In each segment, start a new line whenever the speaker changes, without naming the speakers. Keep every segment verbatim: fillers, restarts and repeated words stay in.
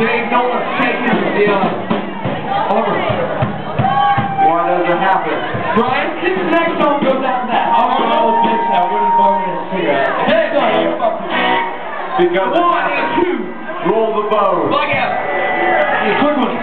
Dave Nolan taking the uh, over.
Why does it happen?
Brian, this next song goes out that.
I'm an old bitch that wouldn't burn this cigarette.
Hey, son.
Because it
One and
happens.
two.
Roll the bow.
Bug out. Yeah, quick one.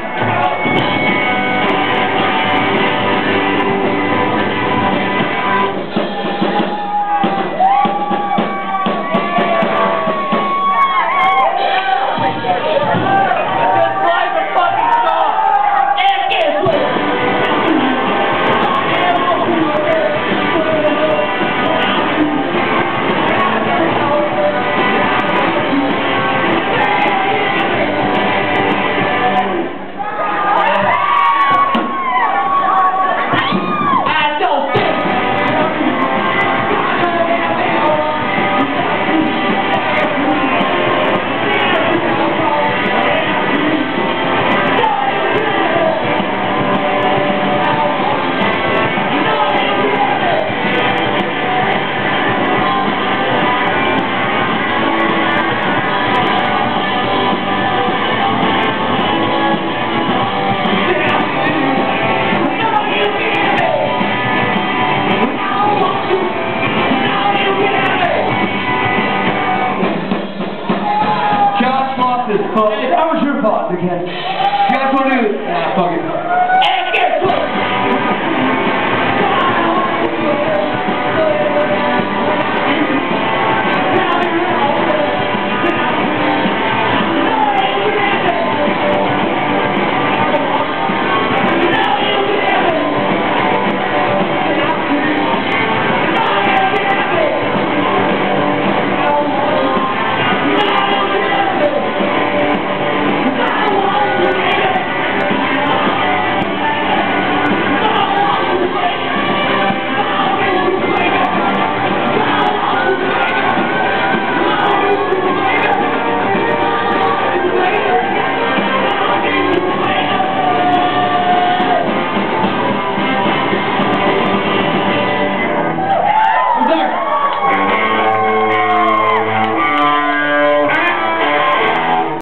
Hey, that was your fault, okay?